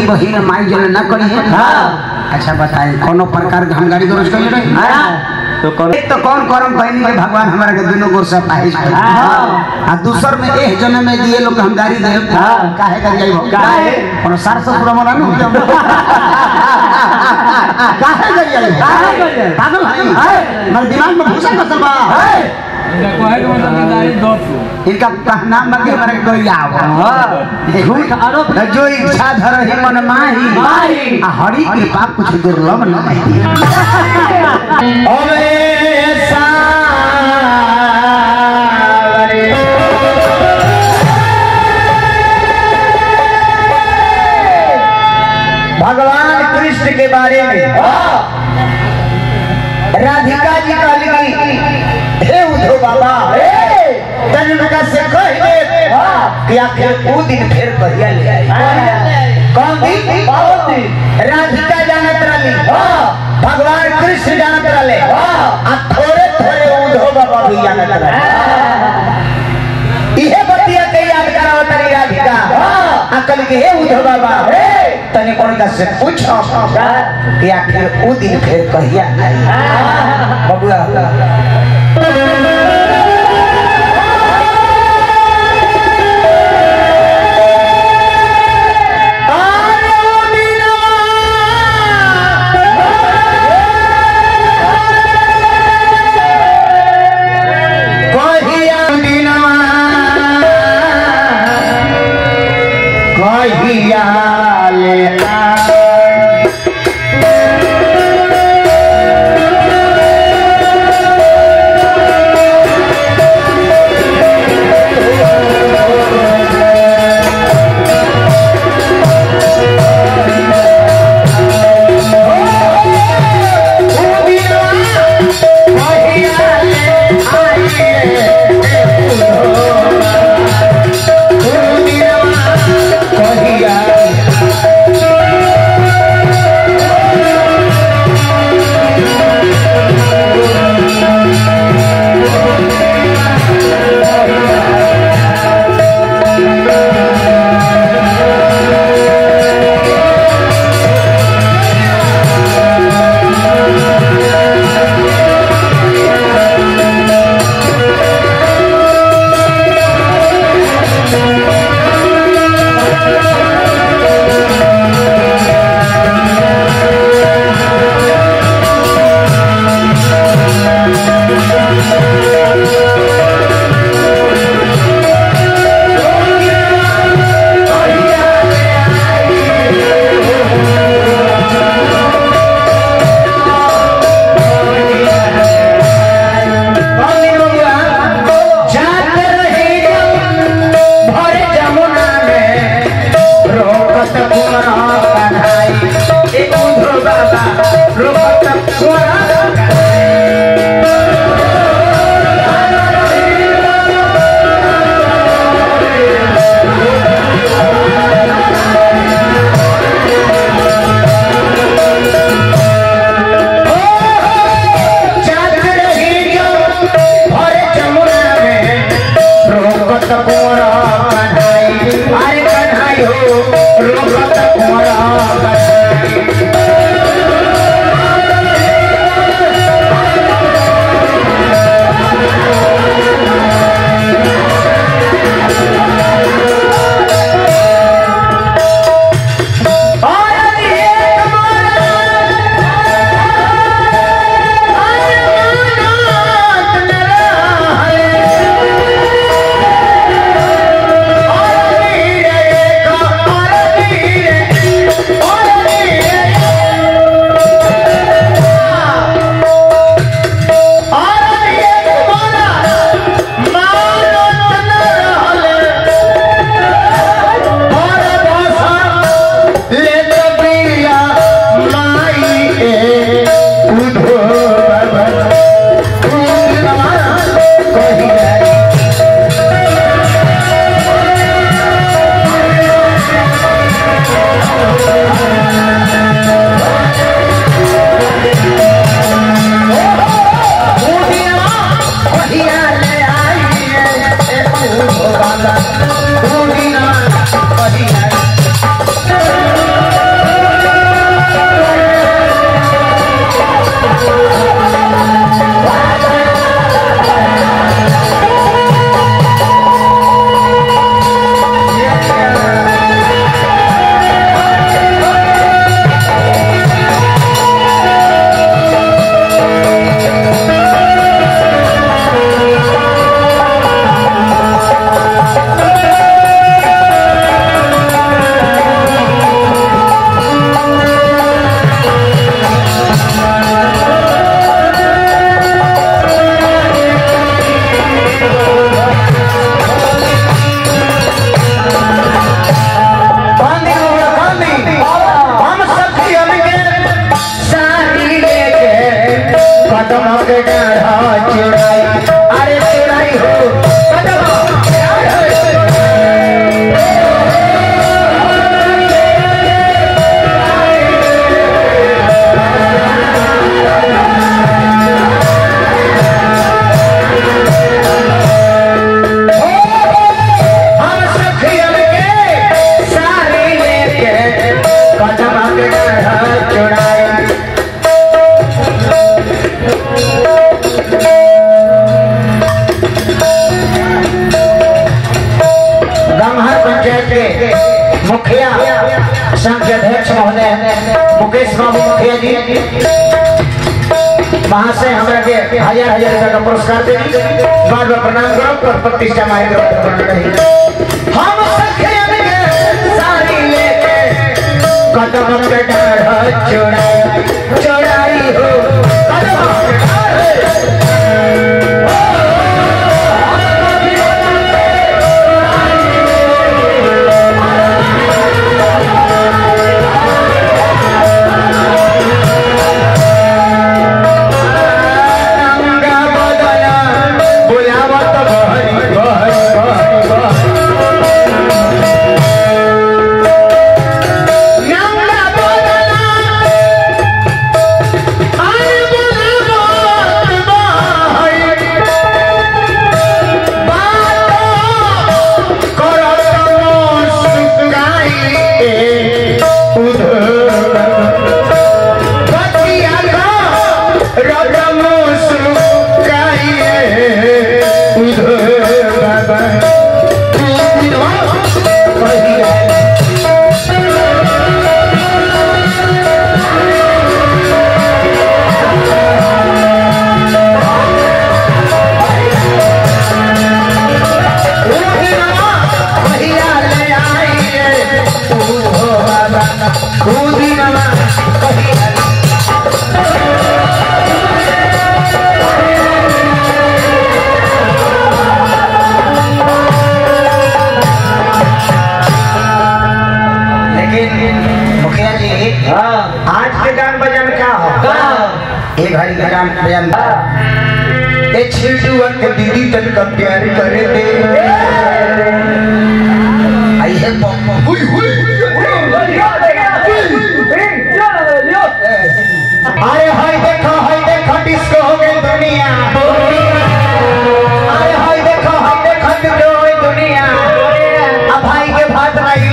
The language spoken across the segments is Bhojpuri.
बहिन माई जन ना करी है। अच्छा बताए कोनो प्रकार के हम गाड़ी गरज कर ले तो कौन करम कहनी भाई भगवान हमारा के दोनों गोर से पाहिज आ दूसर में एह जन्म में दिए लोग हम गाड़ी दे काहे कर जाइबो काहे कोनो सार ससुर मना न काहे कर जाइबो पागल है मेरे दिमाग में घुसा फसल बा इनका कोई मतलब गाड़ी दो इनका नाम मगे हमारे कोई आओ झूठ आरोप जो इच्छा धरहि मन माही आ हरि कृपा कुछ दुर्लभ न है ओवे सावरे भगवान कृष्ण के बारे में राधिका जी कहली हे उद्धव बाबा तनिका से कहिए कि आखिर वो दिन फिर कहिया ले कौन दिन राधिका जानत रही भगवान कृष्ण जानत रहे आ थोड़े थोड़े उद्धव बाबा भी जानत रहे इहे बतिया के याद कराओ तनी राधिका अकल के हे उद्धव बाबा तनी कोनिका से पूछो कि आखिर वो दिन फिर कहिया आई बबुआ Bye. संघ के अध्यक्ष महोदय मुकेश बाबू मुखिया जी वहां से हमरा के हजार हजार रुपया का पुरस्कार दे बार बार प्रणाम करो और प्रतिष्ठा माई हम सखियन के सारी लेके कदम पे डाढ़ चढ़ाई हो कदम पे दीदी तन का प्यार करे दे आई है हुई हुई अरे हाय देखो डिस्को हो गई दुनिया अरे हाय देखो डिस्को हो गई दुनिया अब भाई के भात नहीं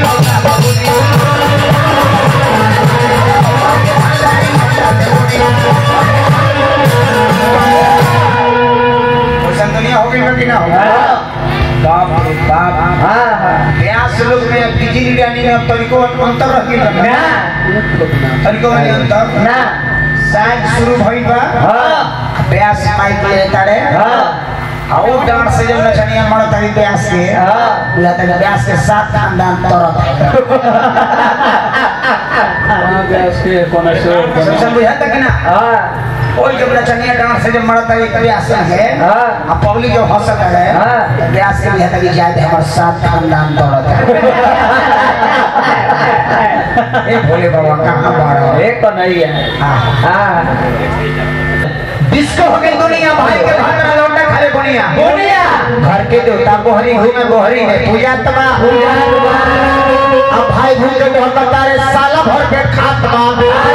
दुनिया हो गई कि ना हो बाप रे बाप ब्यास लोग में बिजली रानी में तरीको अंतर रखी ना तरीको में अंतर ना शायद शुरू भइल बा ब्यास माइक ले तारे आओ डांस से जब नचनिया मरत है ब्यास के बुला तक ब्यास के साथ खानदान तरफ ब्यास के कोना से समझा तक ना कोई जब नचनिया डांस से जब मरत है ब्यास है अब पब्लिक जो हंसत है ब्यास के लिए तक जाए हमारे साथ खानदान तरफ ए भोले बाबा कहां बाड़ा एक तो नहीं है हां डिस्को हो गई दुनिया भाई के भागना लौटा खाले बोनिया घर के देवता गोहरी घूमे गोहरी है पूजा तबा अब भाई घूम के तो बता रहे साला भर पे खात बा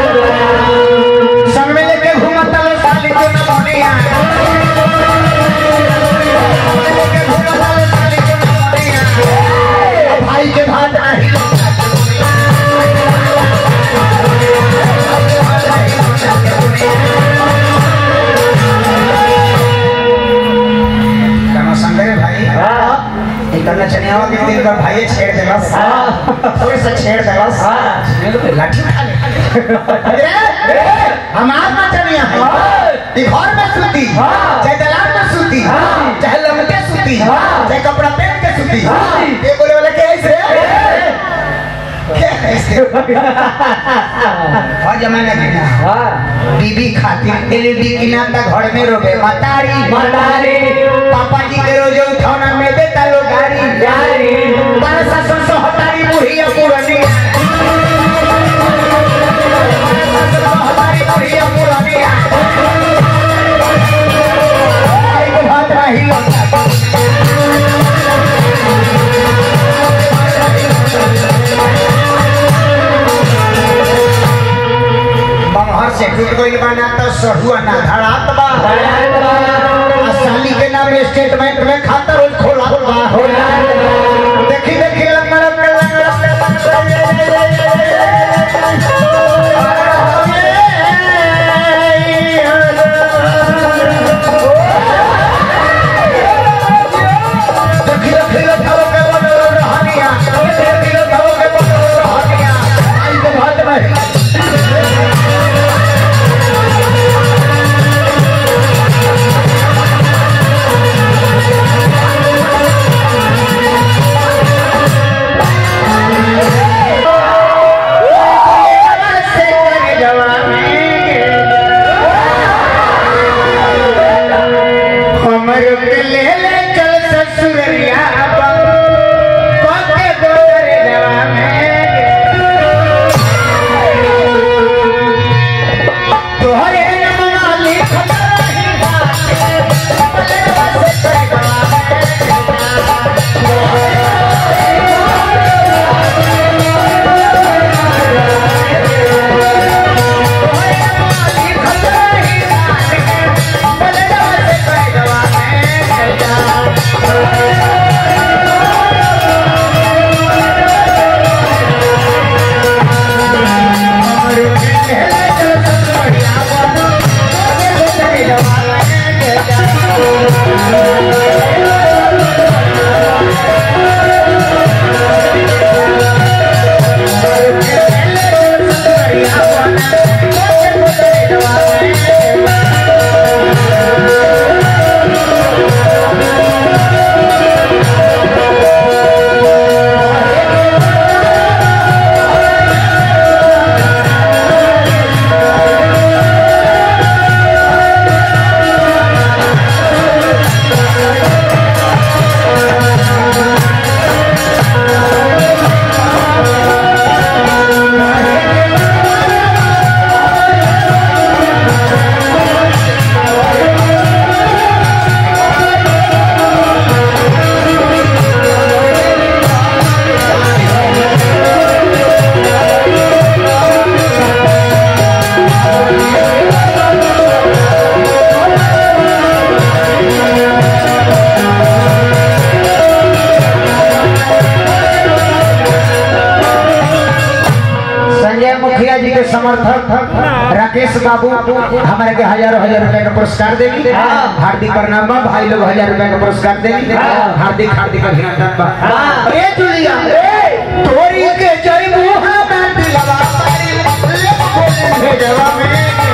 संग में लेके घूमता लो साली के न बोनिया लेके घूमता लो साली के न बोनिया भाई के भात नहीं करना चनिया के दिन का भाई छेड़ दे बस थोड़ी सा छेड़ दे बस लाठी खा ले हमार ना चनिया है ये घर में सूती चाहे दलान में सूती चाहे लमके सूती चाहे कपड़ा पहन के सूती ये बोले वाला क्या है और जमाना के ना बीबी खातिर एलईडी की नाम का घर में रोबे मतारी पापा जी के रोज उठाना में देता लो गाड़ी बरसा संसो हटारी बुढ़िया पुरानी हटारी बुढ़िया पुरानी एक बात रही बमहर से टूट गई बना तो सहुआ ना धड़ात बा साली के नाम स्टेटमेंट में खाता रोज खोला देखी संजय मुखिया जी के समर्थक राकेश बाबू हमारे के हजारों हजार रुपए का पुरस्कार देंगे। हार्दिक प्रणाम बा भाई लोग 1000 रुपए का पुरस्कार देंगे। हार्दिक हार्दिक अभिनंदन बा। ए जुलिया तोरी के जय मुहम्मद लगा पारी भेजवा में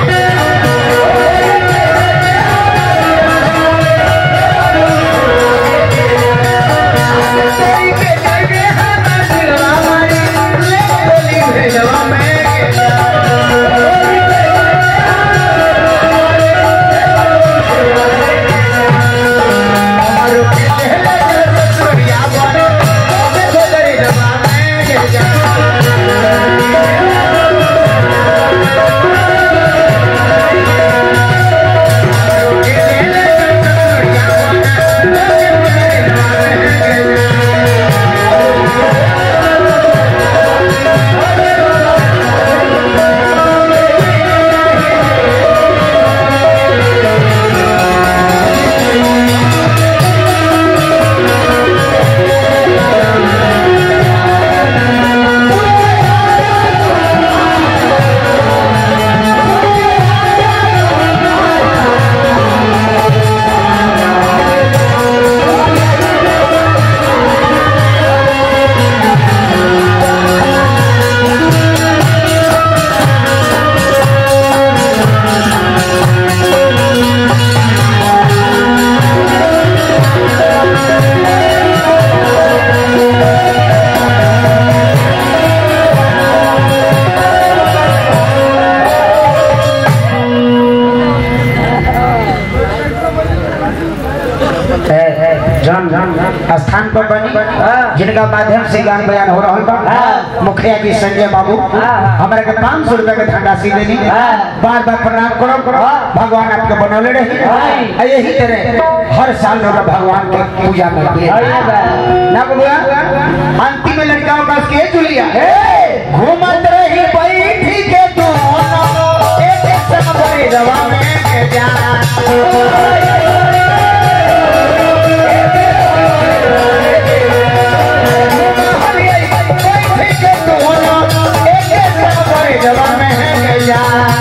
स्थान पर बनी जिनका माध्यम से गान बयान हो रहा है। मुखिया जी संजय बाबू हमारे के 500 रुपए के धनराशि देनी। बार बार प्रणाम करो भगवान आपके बनौले रहे। यही तरह हर साल भगवान के पूजा करती है ना बबुआ। अंतिम में लड़काओं का के जुलिया घूमत रही बैठी के दोनों एक संग बड़ी रवा में जाना जवान में है गया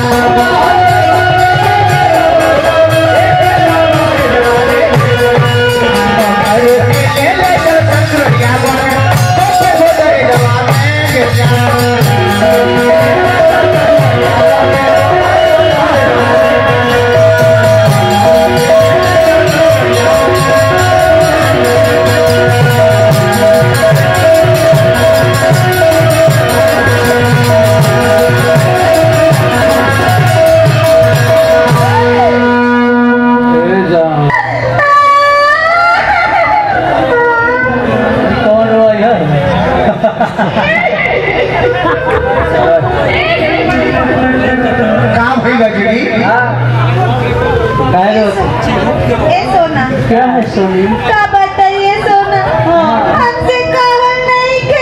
क्या है सोनी? क्या बताइए सोना? हमसे कहल नहीं के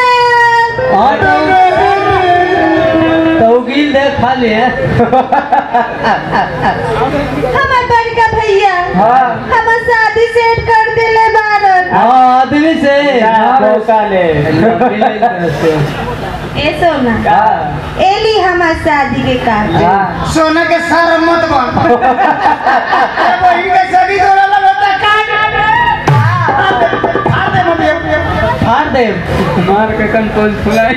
तौकील दे खा ले। हमार बड़का भैया हमार शादी सेट कर दिले बारन। आदमी से मौका ले। ए सोना एली हमार शादी के कार्ड। सोना के सारा मत बन वही के शादी तोरा लगता फाड़ दे मार के कंट्रोल फुलाई।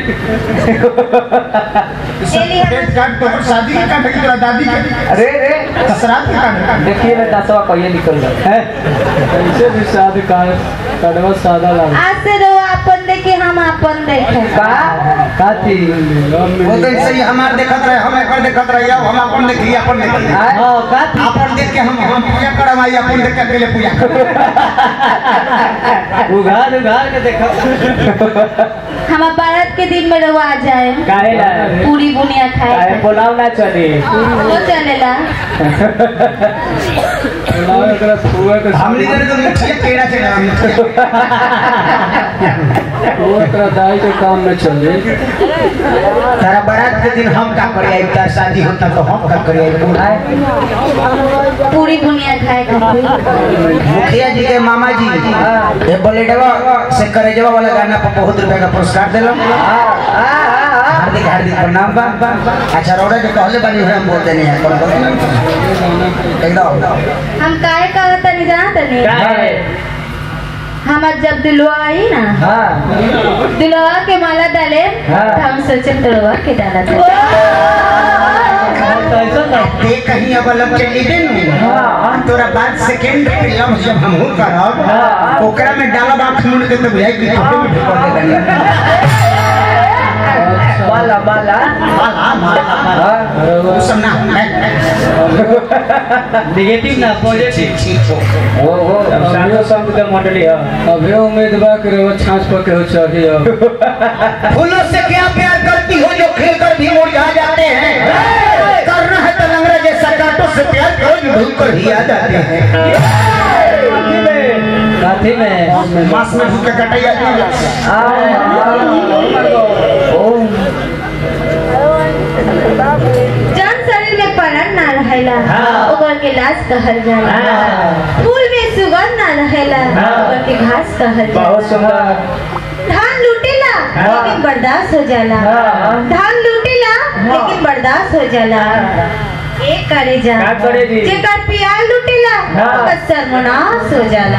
एली डेट कार्ड तो शादी के कार्ड की तोरा दादी के अरे रे ससुराल के कार्ड देखिए ना दसवा कहिए निकल जाए है ऐसे भी शादी कार्डवा सादा लगा। आज से रो अपन देखे हम अपन देखे का थी वो तो ऐसे ही हमार देखत रहे हम एकर देखत रहे हम अपन देखी अपन देखी। हां का थी अपन देख के हम पूजा करवाई अपन देख के अकेले पूजा उघार के देखा। हम बारात के दिन में रवा जाए काहे ला पूरी बुनिया खाए पुलाव ना चले वो चलेला पुलाव एकरा सुबह के हमनी करे तो मिठिया केड़ा चले वो एकरा दाई के काम में चले। तारा बारात के दिन हम का करिए तार शादी होता तो हम का करिए पूरी बुनिया खाए मुखिया जी के मामा जी ये बलेडवा से करेजवा वाला गाना पर बहुत रुपए का पुरस्कार दिलो। हार्दिक प्रणाम बा। अच्छा रोड़ा जो कहले बानी है हम बोलते नहीं है एकदम हम काहे कहत तनी जान तनी हमार जब दुल्हा आई ना दुल्हा के माला डाले तो हम सोचे दुल्हा के डाला था ते कहीं अब अलग चली दे तोरा बाद सेकंड फिल्म जब हम हो करब ओकरा में डाला बात मुंड के तो बुझाई कि फोटो में ढुका दे माला माला माला वो सब ना नेगेटिव ना पॉजिटिव ठीक हो वो सानो संग मंडली है अबे उम्मीदवार करे वो छाछ पके हो चाहिए फूलों से क्या प्यार करती हो जो खिलकर भी मुरझा जाते हैं करना है तो लंगड़ा जैसा कांटों से प्यार करो जो भूलकर ही आ जाते हैं साथी में मांस में भूख कटाई जाती है जन शरीर में परान ना रहेला ओकर के लाश कहल जाला फूल में सुगंध ना रहेला ओकर के घास कहल बहुत जाला सुंदर धान लूटेला लेकिन बर्दाश्त हो जाला धान लूटेला लेकिन बर्दाश्त हो जाला एक करे जा का करे जी जेकर प्यार लूटेला ओकर सर्वनाश हो जाला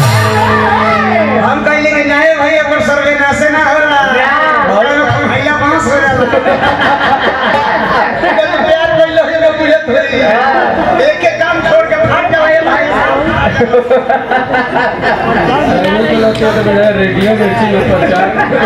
हम कहले कि जाए भाई अगर सर्वे नासे ना होला घोड़ा में कौन हैया बांस हो जाला कल प्यार कोई लोग ने बुझे थोड़ी एक एक काम छोड़ के भाग जाए भाई रेडियो मिर्ची में प्रचार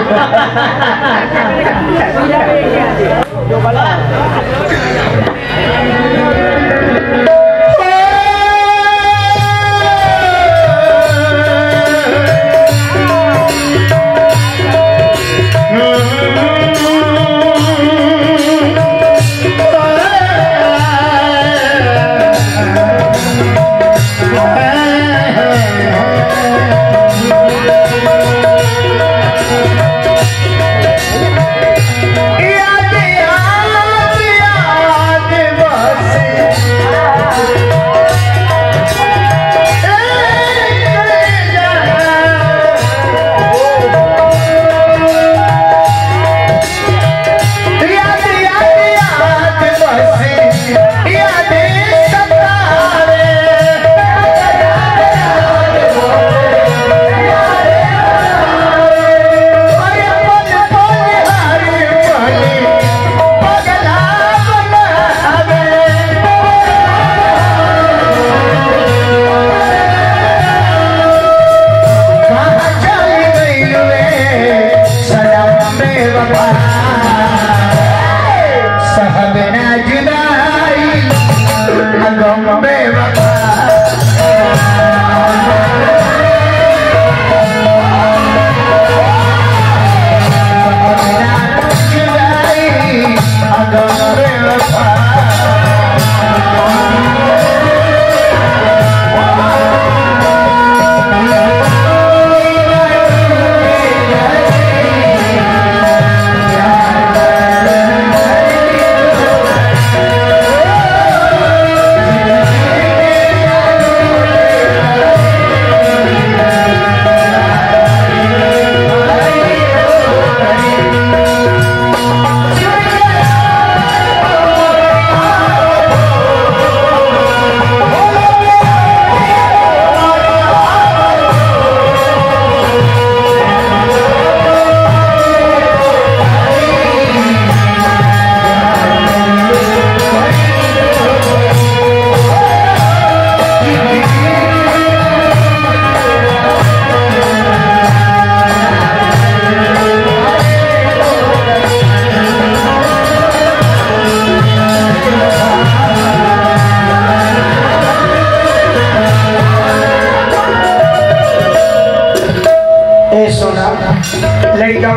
लड़का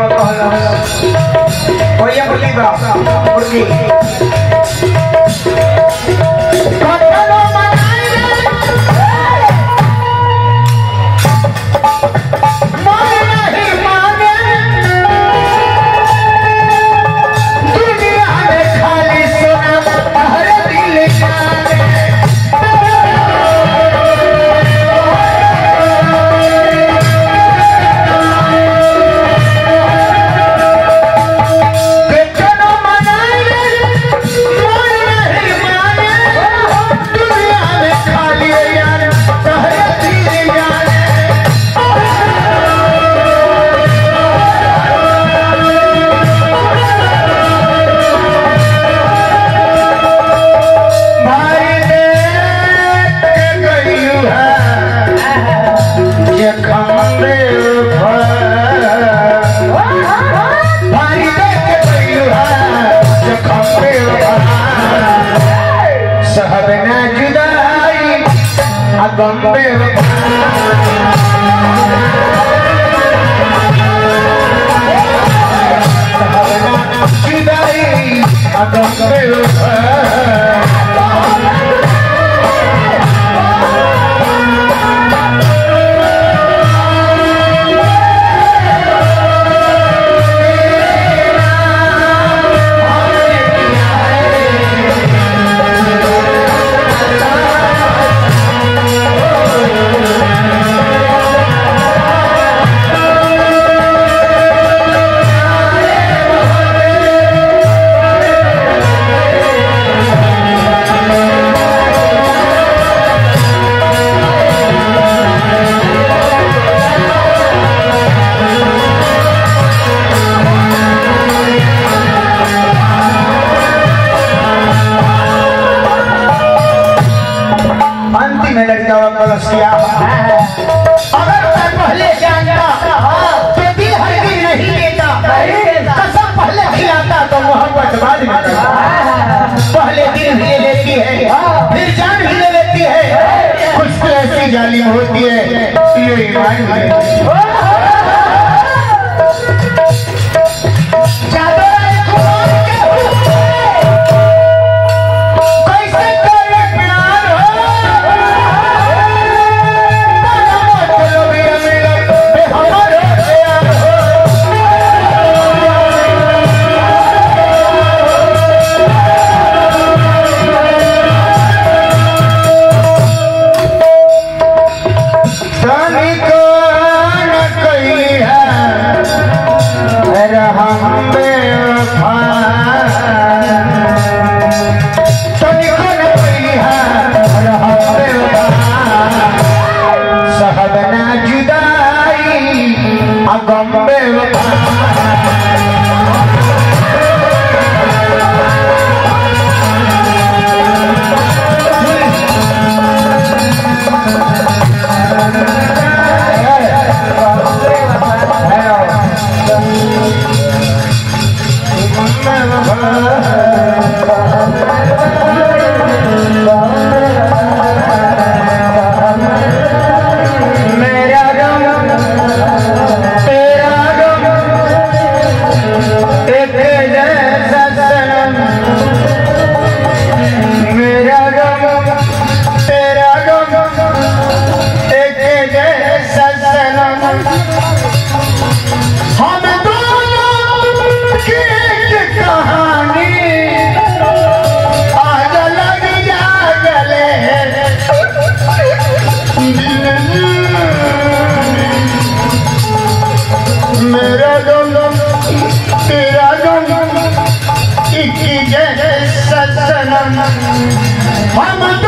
भैया बोली बा मुर्गी Get अगम जुदाई अगम अगर मैं पहले जानता तो दिल हरगिज नहीं देता, कसम पहले खिलाता तो मोहब्बत बाद में करता। पहले दिल भी ले लेती है फिर जान भी ले लेती है, कुछ तो ऐसी जालिम होती है ये ईमान है। हम